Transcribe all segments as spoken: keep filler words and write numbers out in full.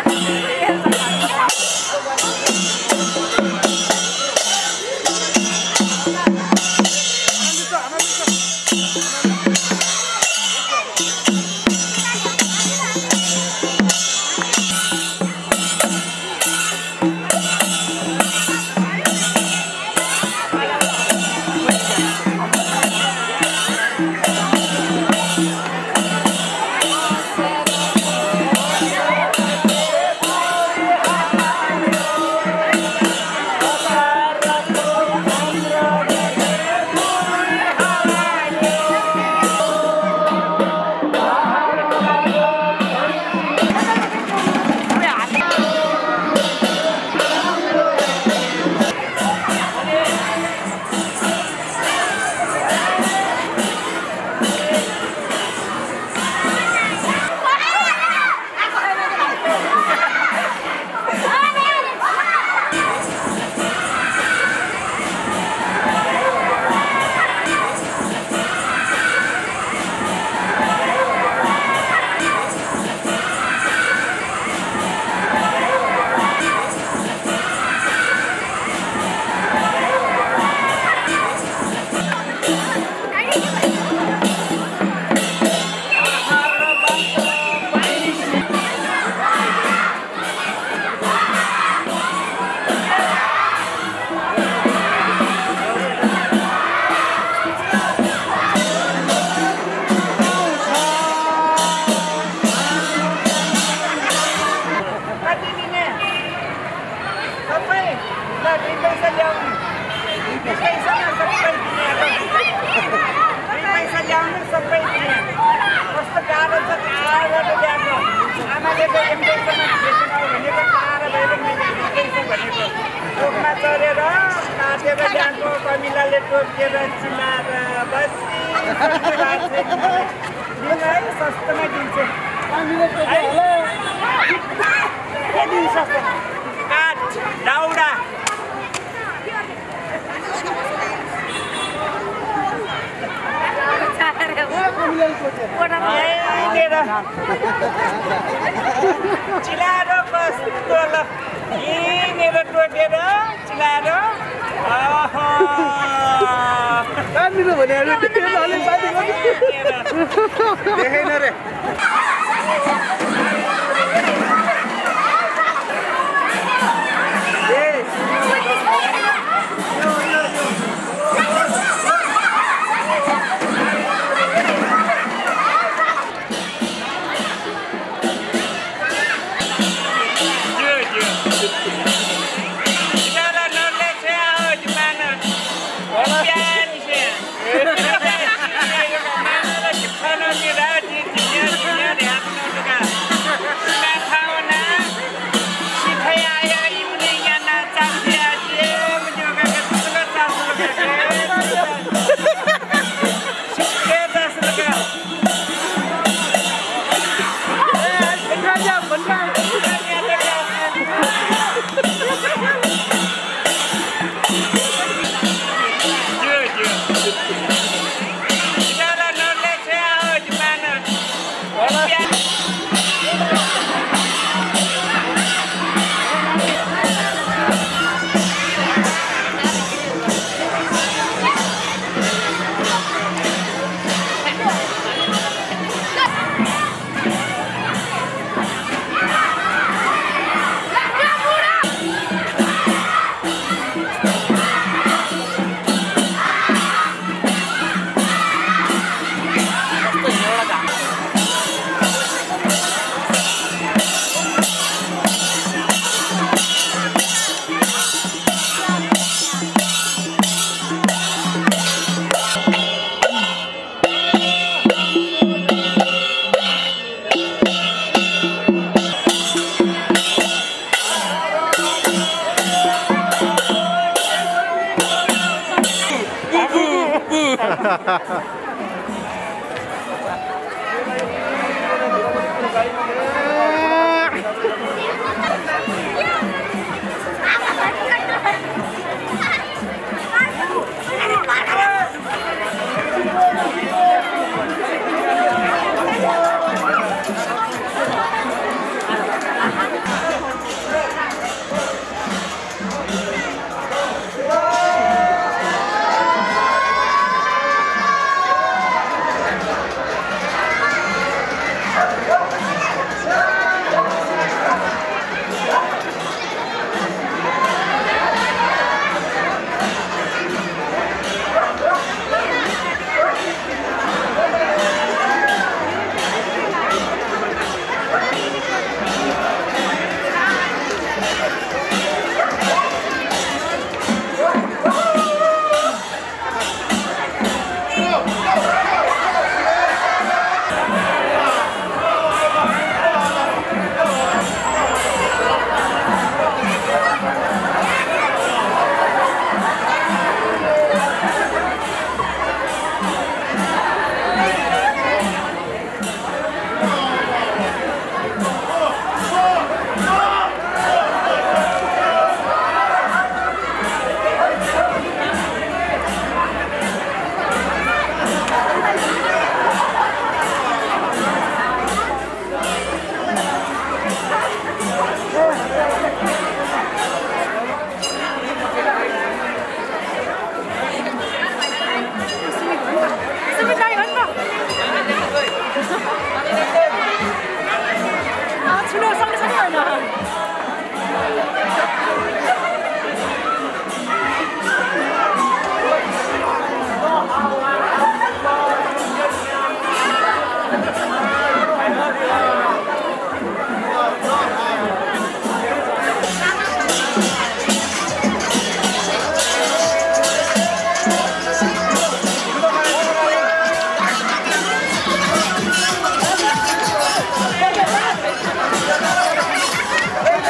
Cilado pastol. Ini betul dia cilado. Oh. Kan dulu benar dia paling paling. Dehin re. ठुलो सँगसँगै होइन Hey!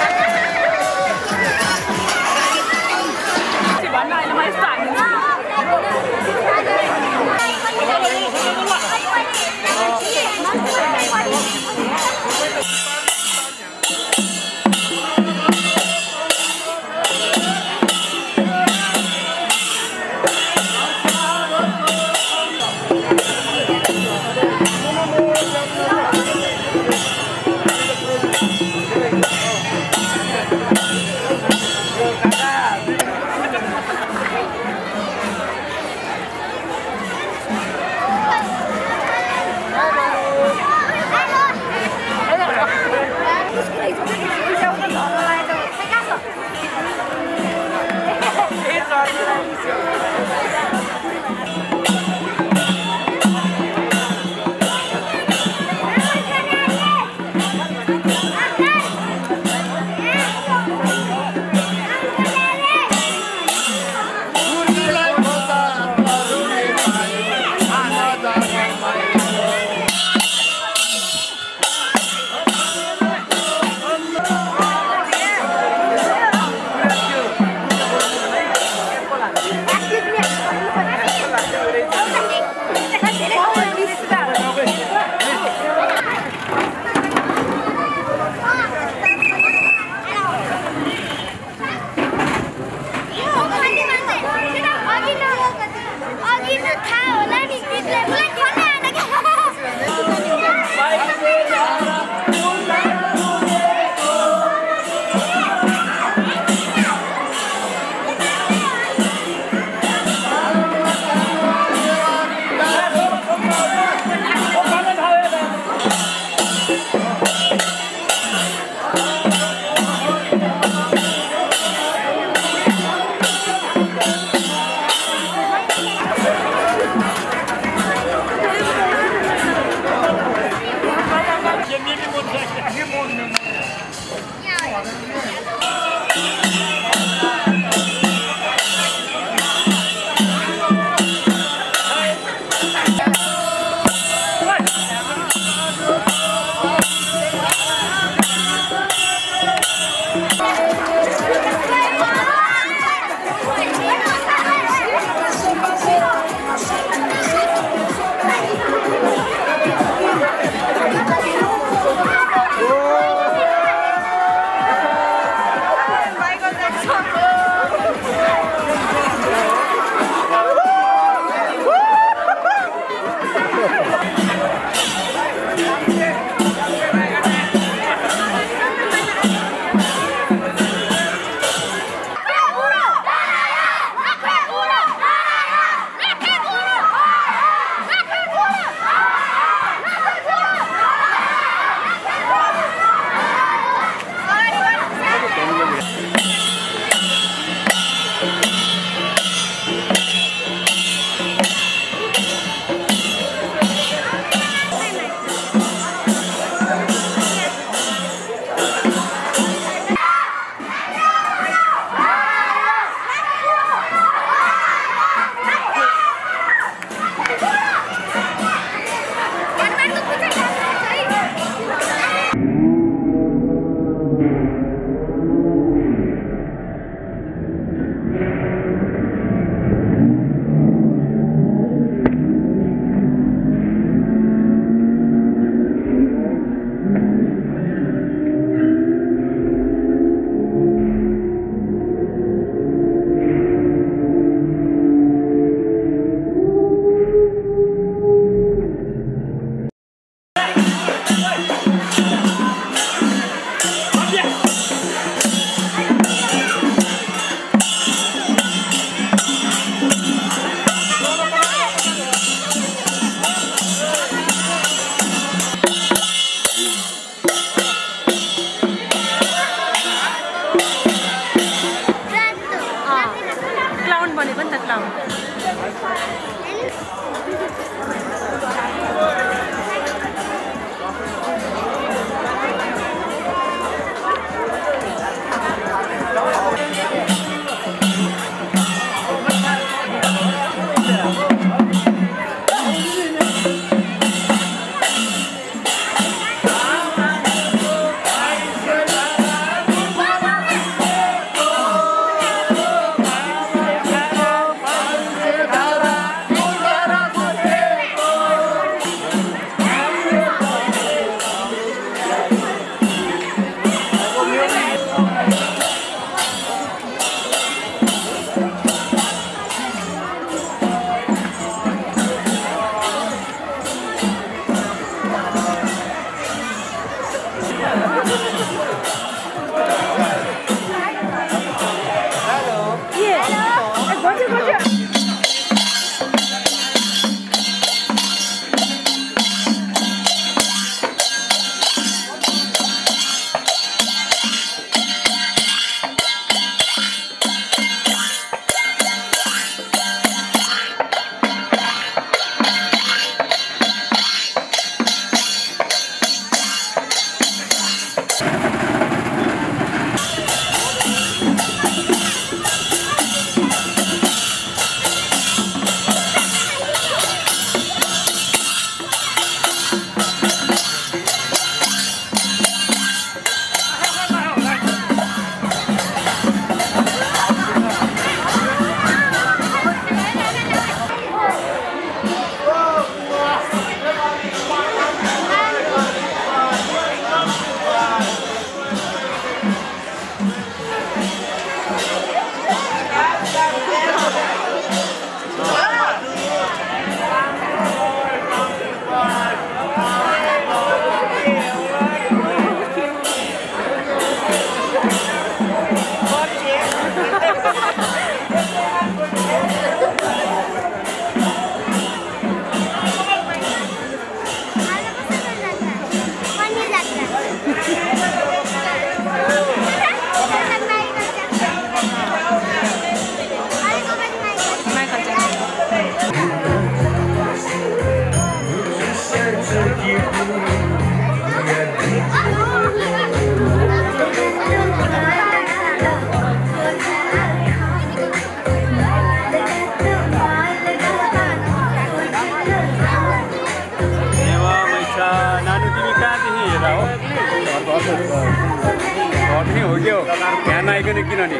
घट्ने हो क्या हो ध्यान आइकन किनभने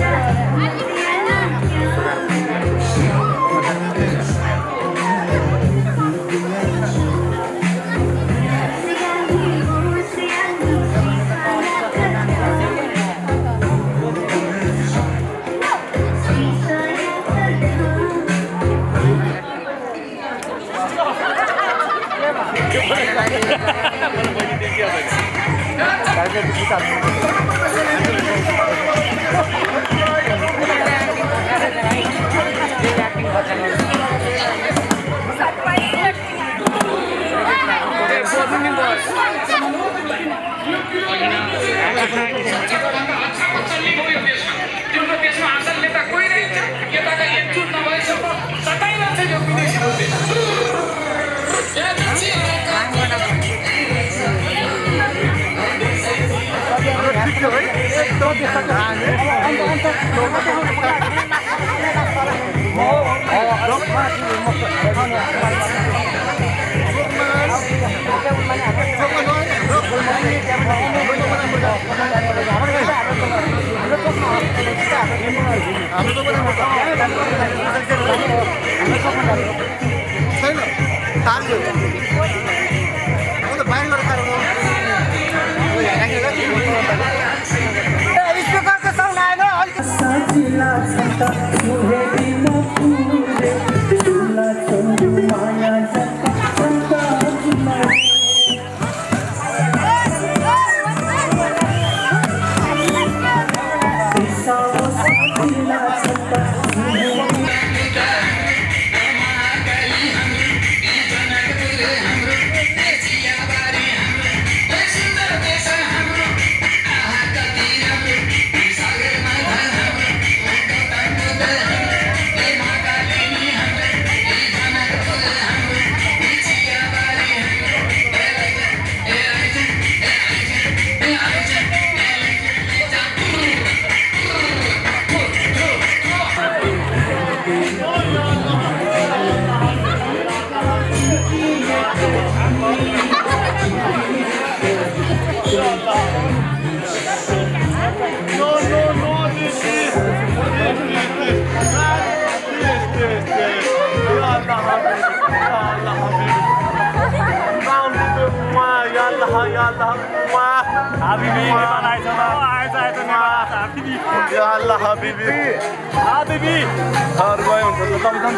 तिम्रो देशमा हासिल नेता कोही रहेछ यताका एकजुट नभएसम्म सताइरहन्छ यो विदेशी मुद्दे Habibi, नेपाल आएछ ल आएछ आएछ नेपाल हाबिबी या अल्लाह हाबिबी हाबिबी हर गयो हुन्छ त तपाईं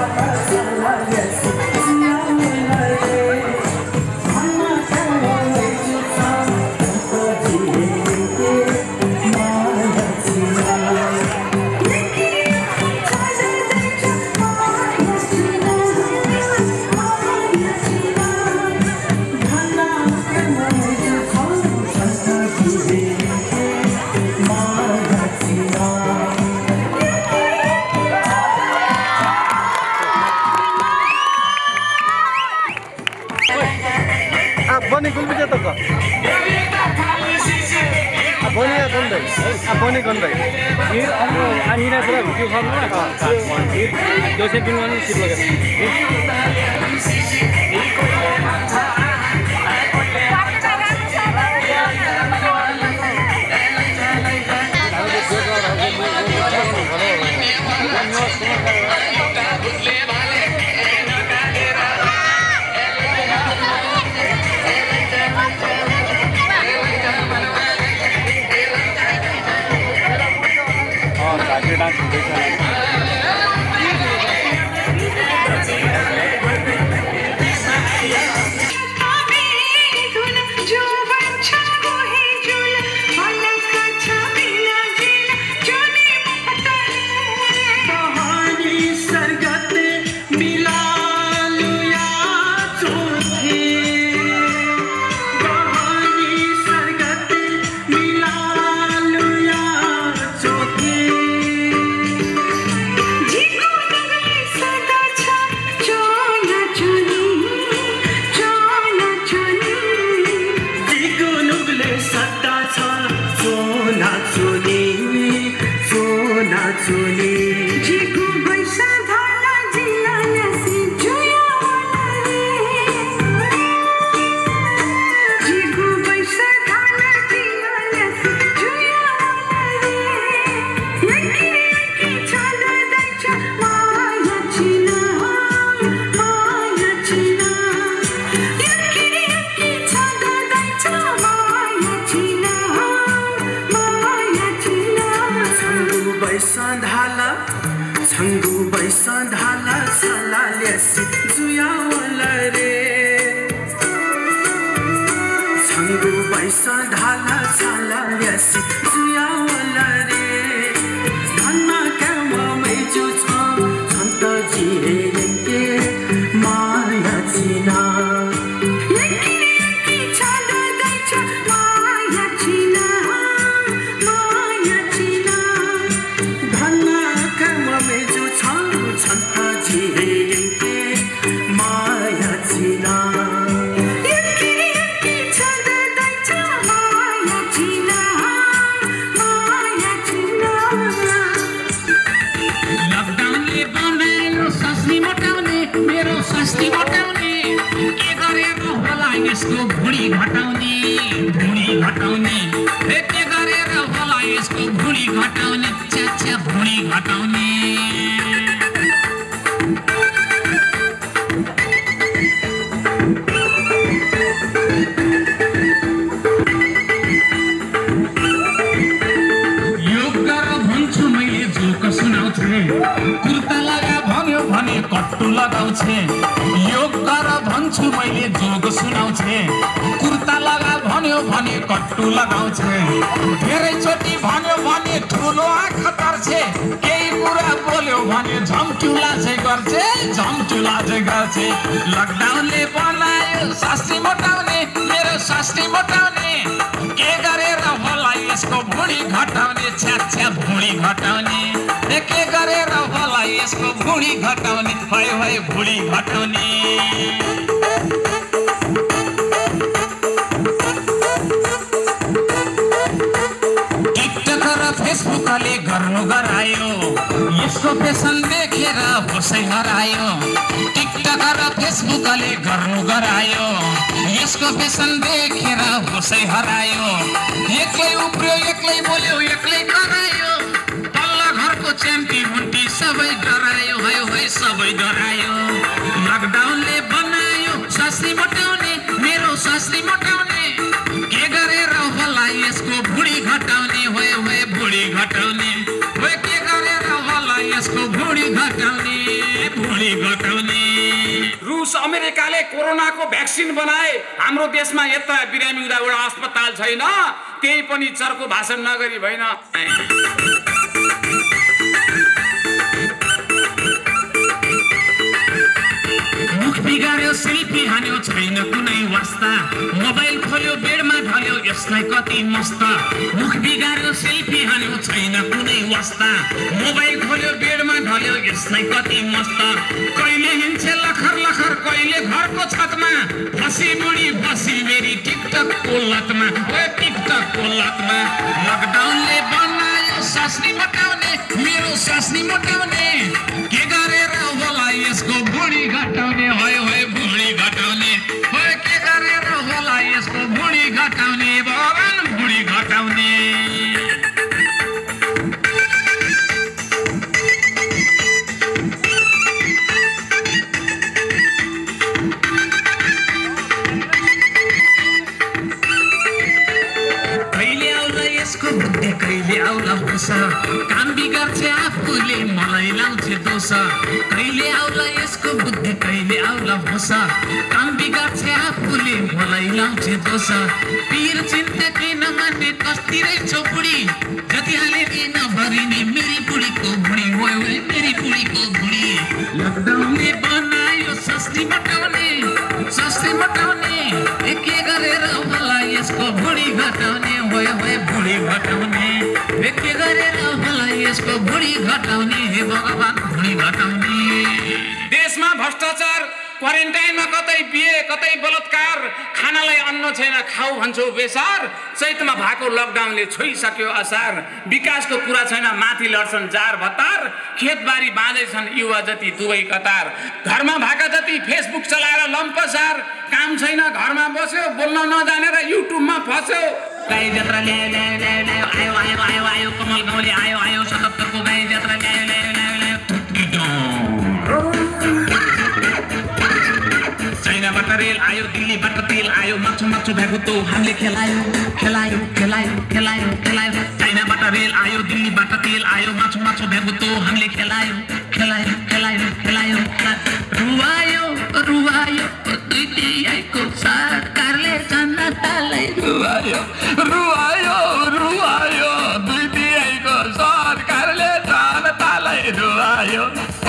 बनी गुल्बी चाहिँ त बनिया गन्दै आ बनी गन्दै फिर हाम्रो आनिरा पुरा भिडियो खानु न फिर दोसे दिन गर्नु सिप लगेर डांस लकडाउनले बनायो शास्त्री मोटाउने मेरो शास्त्री मोटाउने के गरेर होला यसको भुँडी घटाउने छ्या छ्या भुँडी घटाउने के गरेर होला यसको भुँडी घटाउने भए भए भुँडी घटाउने टिकटक र फेसबुकले गर्नु गरायो यसको फेसन देखेर होसै हरायो टिकटक र फेसबुकले गर्नु गरायो यसको फेसन देखेर होसै हरायो एक्लै उब्रियो एक्लै बोल्यो एक्लै करायो तल्ला घरको च्याम्पी मुन्टी सबै डरायो है है सबै डरायो लकडाउनले बनायो शास्त्री मोटाउने मेरो शास्त्री मोटाउने के गरेर होला यसको भुँडी घटाउने हो हो भुँडी घटाउने हो के गरेर होला यसको भुँडी घटाउने भुँडी घटाउने रुस अमेरिकाले कोरोनाको भ्याक्सिन बनाए हाम्रो देशमा यता बिरामी हुँदा एउटा अस्पताल छैन त्यही पनि चर्को भाषण नगरी भएन मुख बिगार्यो सेल्फी हान्यो छैन कुनै वास्ता मोबाइल खोल्यो बेडमा ढल्यो यसलाई कति मस्त मुख बिगार्यो सेल्फी हान्यो छैन कुनै वास्ता मोबाइल खोल्यो बेडमा ढल्यो यसलाई कति मस्त कहिले हिँड्छ लखर लखर कहिले घरको छतमा फसी बुढी फसी मेरी टिकटकको लतमा ओ टिकटकको लतमा लकडाउनले बनायो सास्नी मोटाउने मेरो सास्नी मोटाउने के गरेर होला यसको बुढी घटाउने होय होय बुढी घटाउने होय के गरेर होला यसको बुढी घटाउने भगवान बुढी घटाउने कहिले आउला होस् काम बिगार्छ आफूले मलाई लाउँछ दोष कहिले आउला यसको बुद्धि कहिले आउला होस् काम बिगार्छ आफूले मलाई लाउँछ दोष पीर चिन्ता किन मान्ने कस्ती रहेछ बुढी जति हाले दिन भरिने मेरी बुढीको बुढी होय होय मेरी बुढीको बुढी लकडाउनले बनायो सस्ती मटाउने सस्ती मटाउने के गरेर होला यसको बुढी घटाउने होय होय बुढी घटाउने के गरेर होला यसको बुढी घटाउने हे भगवान बुढी घटाउने देशमा भ्रष्टाचार क्वारेन्टाइनमा कतै बिहे कतै बलात्कार खानालाई अन्न छैन खाऊ भन्छौ बेसार चैतमा भएको लकडाउनले छोइसक्यो असार विकासको कुरा छैन माथि लड्छन् जार भत्तार खेतबारी बाँदैछन् युवा जति दुवै कतार घरमा भएका जति फेसबुक चलाएर लम्पसार काम छैन घरमा बस्यो बोल्न नजानेर युट्युबमा फस्यो गाई जात्रा ल्यायो ल्यायो ल्यायो ल्यायो आयो आयो आयो आयो कमल गाउँले आयो आयो सतहत्तरको गाई जात्रा ल्यायो ल्यायो ल्यायो ल्यायो चाइनाबाट रेल आयो दिल्लीबाट तेल आयो माछु माछु भ्यागुतो हामीले खेलायो खेलायो खेलायो खेलायो खेलायो चाइनाबाट रेल आयो दिल्लीबाट तेल आयो माछु माछु भ्यागुतो हामीले खेलायो खेलायो खेलायो खेलायो रुवायो रुवायो दुई दियाको सरकारले जनतालाई रुवायो रुवायो रुवायो दुई दियाको सरकारले जनतालाई रुवायो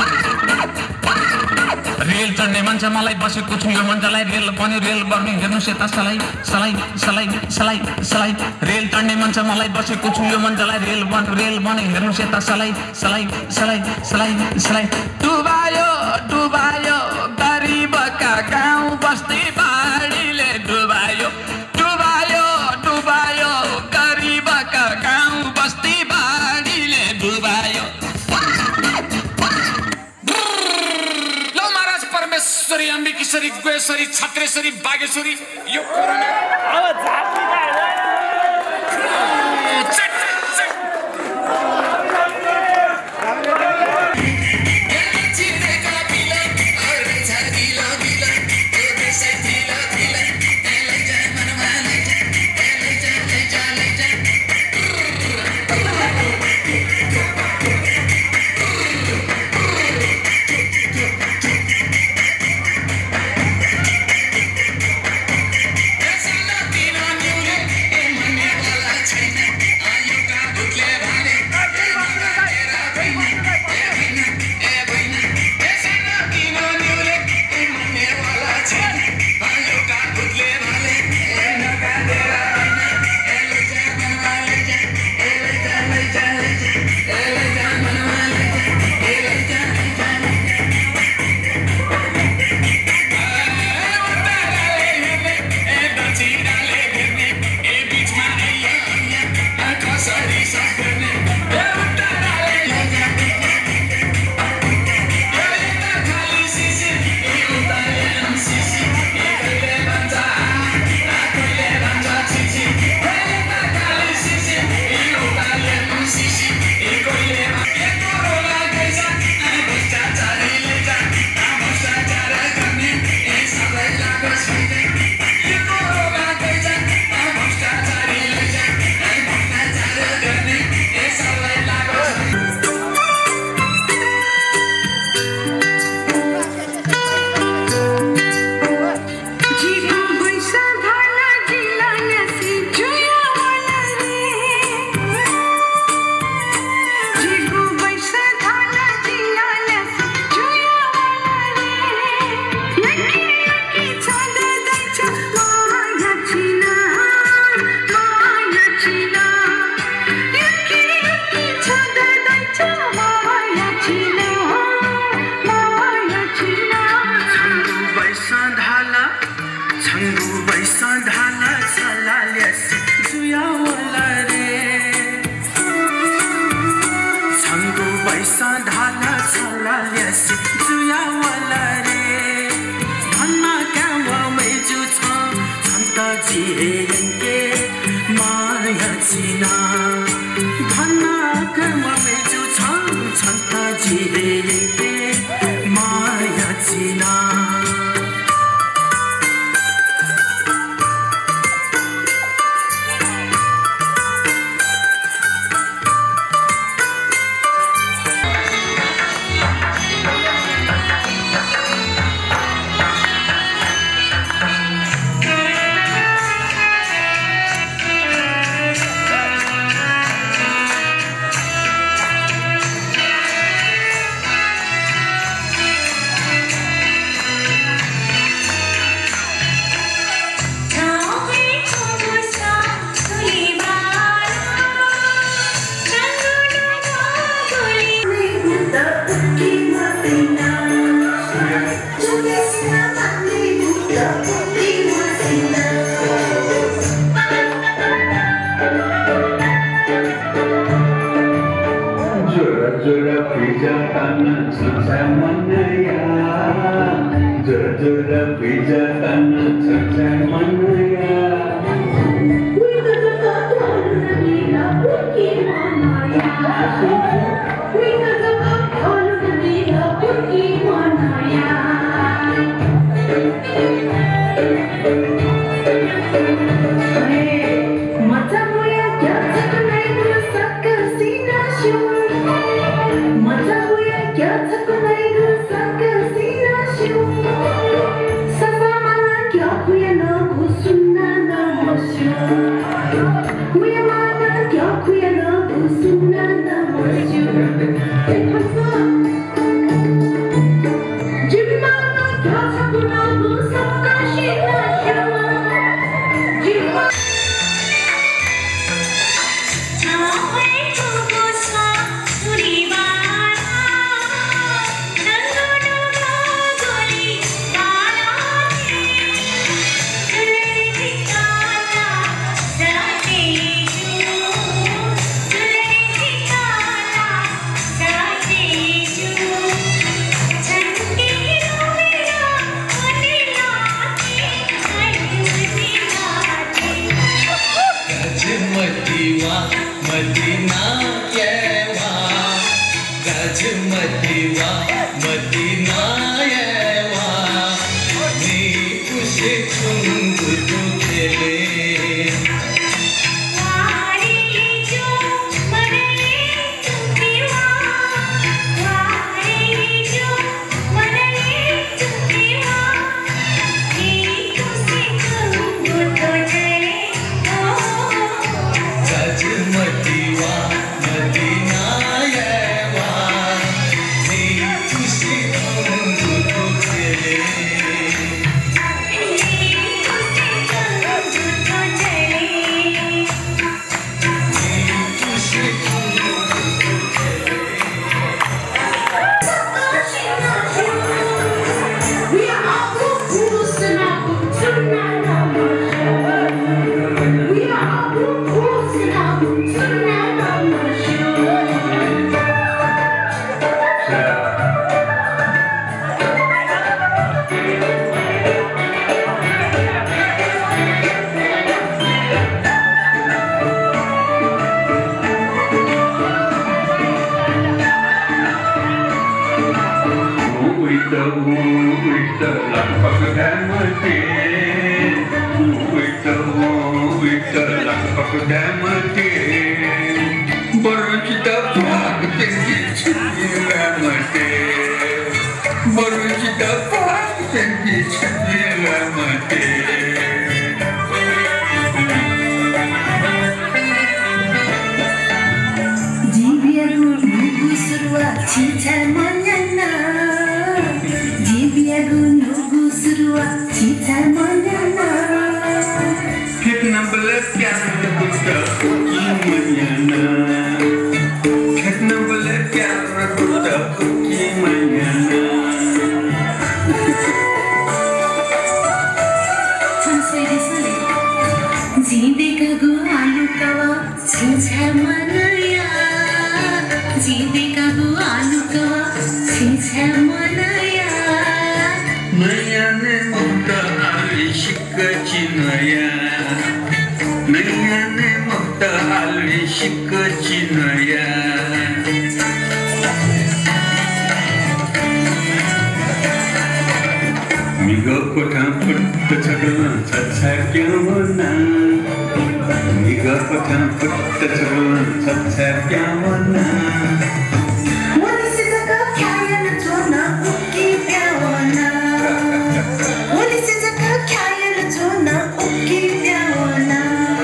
रेल चढ्ने मान्छे मलाई बसेको छु यो मन्त्रलाई रेल बन्यो रेल बन्ने हेर्नुहोस् यता सलाई सलाई सलाई सलाई सलाई रेल चढ्ने मान्छे मलाई बसेको छु यो मन्त्रलाई रेल बन रेल बन्यो हेर्नुहोस् यता सलाई सलाई सलाई सलाई सलाई डुबायो डुबायो गरिबका गाउँ बस्ती बाढीले डुबायो डुबायो डुबायो गरिबका गाउँ बस्ती बाढीले डुबायो परमेश्वरी अम्बिकेश्वरी गोएश्वरी छत्रेश्वरी बागेश्वरी यो कोरोना अब झाप्ने छङ्गु बैसा ढाला छला ल्यासी जुयावला रे छङ्गु बैसा ढाला छला ल्यासी जुयावला रे भन्ना क्यावा मैजु छ छन्त जिएके माया चिना भन्ना क्यावा मैजु छ छन्त जिएके माया चिना मनया जिदेका बुआलुको छिछ्या मनया नयाँ ने मुक्त आलिसिक चिनया नयाँ ने मुक्त आलिसिक चिनया मिगो कोठा फुट्ट छगला छछा क्यावना मिगो कोठा फुट्ट छगला छछा क्यावना What is it that carrying a tuna uki piawana? What is it that carrying a tuna uki piawana?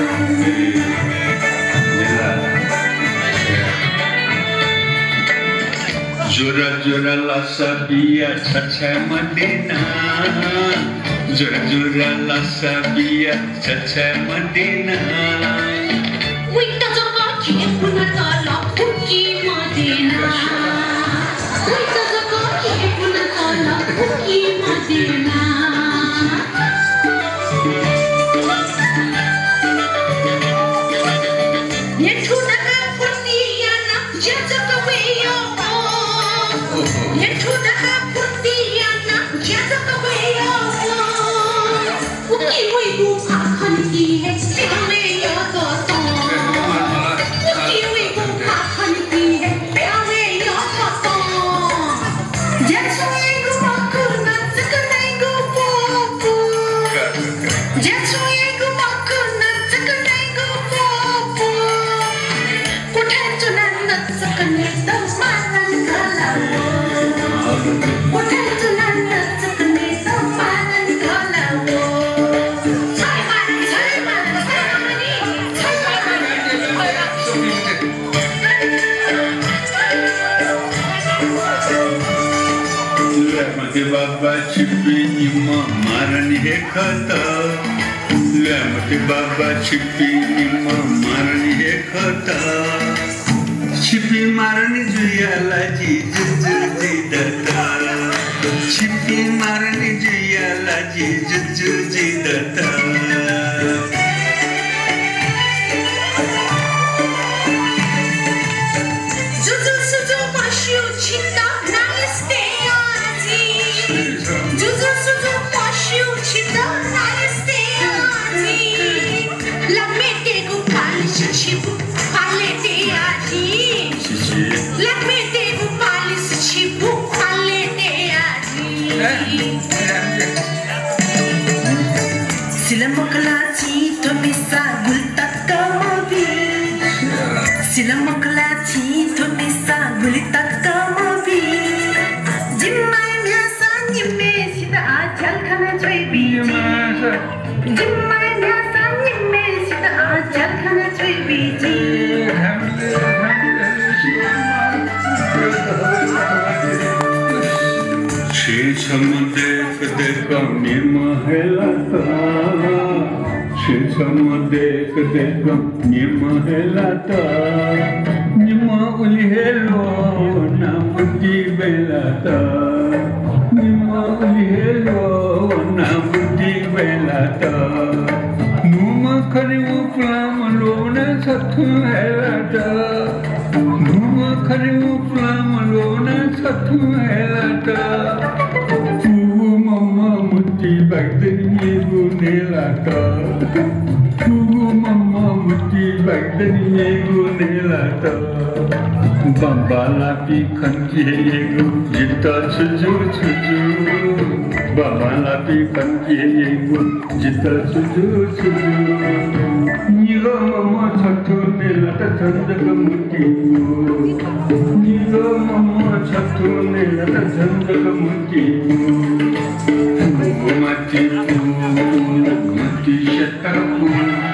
Jura jura la sabia chacha madina Jura jura la sabia chacha madina Winta jaka kipuna tala uki madina Winta jaka kipuna tala uki madina Yetu daga putiyana jazaka weyo Yetu daga putiyana jazaka weyo Uki weyu pakhanti hai weyo to Uki weyu pakhanti hai weyo to Jetsu weyu pakuna tsakanaigo popo Jetsu weyu pakuna tsakanaigo popo Kutentu nanna tsakanai tamaran kalawo Kutentu nanna tsakanai tamaran kalawo Taiwan, Taiwan, Taiwan, Lemte baba chipi nima marani he khata Lemte baba chipi nima marani he khata Chipi marani juya la ji jujur ji data Chipi marani juya la ji jujur ji data Juju suju pashu chita nalisteyaji Juju suju pashu chita nalisteyaji Lamete gu palish chibu paleteyaji Lamete gu palish chibu paleteyaji Silamokla chi to bisa gultakka mabi Silamokla chi to bisa gultakka mabi Jimmai myasa nimme sida achal khana choi biji Jimmai myasa nimme sida achal khana choi biji She samadek deka nima helata She samadek deka nima helata Nima uli helo na buddhi belata Nima uli helo na buddhi belata Numa khariu flam lona sathu helata Numa khariu flam lona sathu helata Mama muti bagdani gunelata Kugu mama muti bagdani gunelata Bambala pi khanki yegu jitta sujur sujur Bambala pi khanki yegu jitta sujur sujur Niga mama chattu nelata chandaka muti Niga mama chattu nelata chandaka muti Mati mati shataku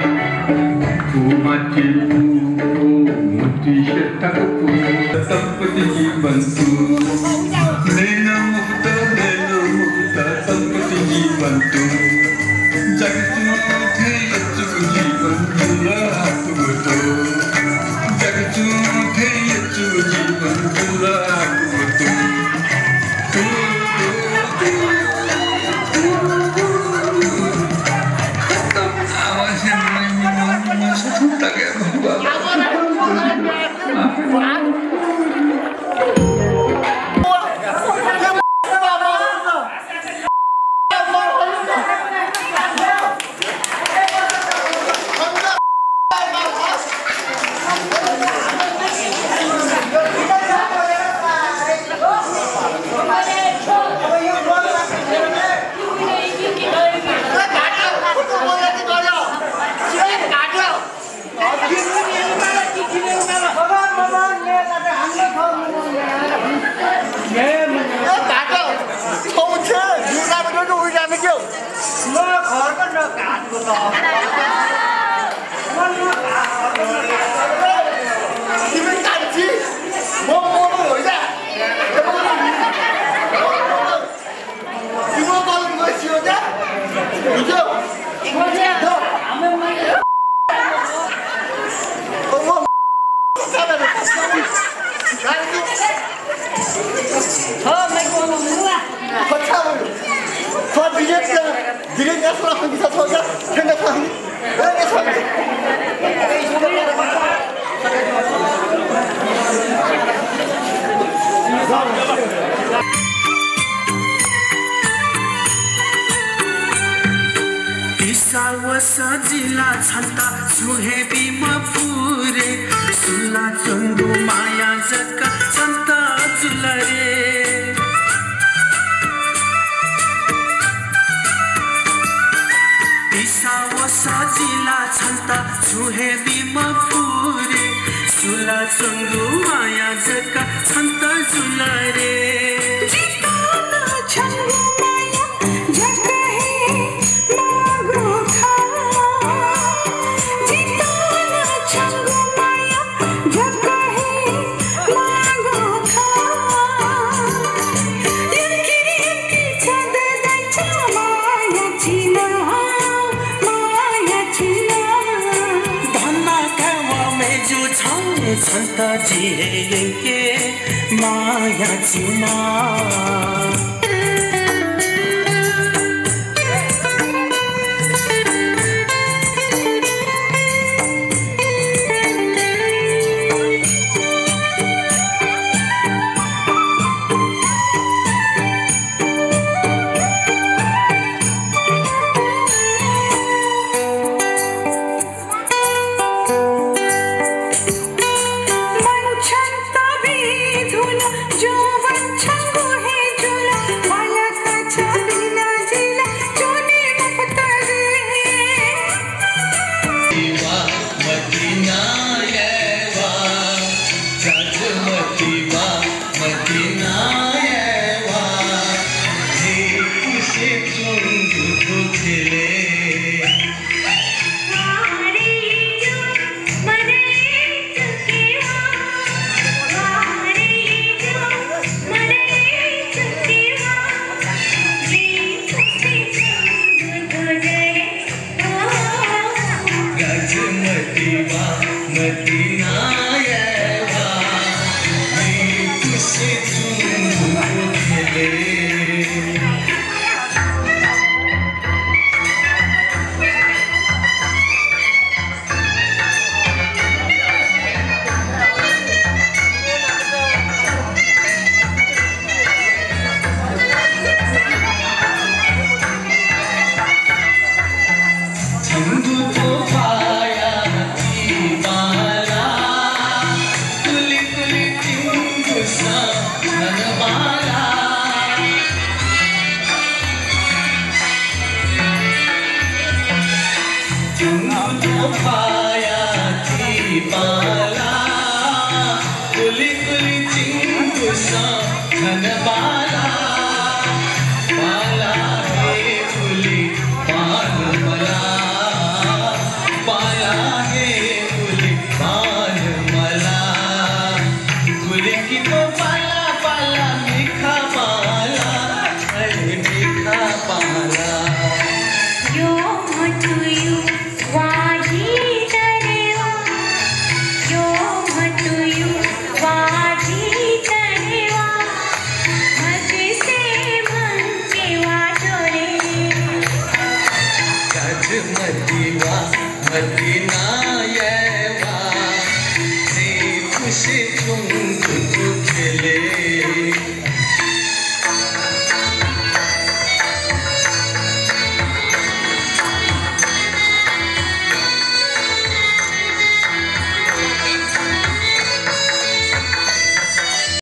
Mati mati shataku Tampati jibantu Nena mukta nena mukta Tampati jibantu Jagatu the yatu jibantu La hatu goto Jagatu the yatu jibantu La hatu goto सजिला छन्त सुहे बिमा पुरे सुला चुङ्गु माया जक्का छन्त चुलरे पिसाव सजिला छन्त सुहे बिमा पुरे सुला चुङ्गु माया जक्का छन्त चुलरे छन्त जिए माया चिना Mati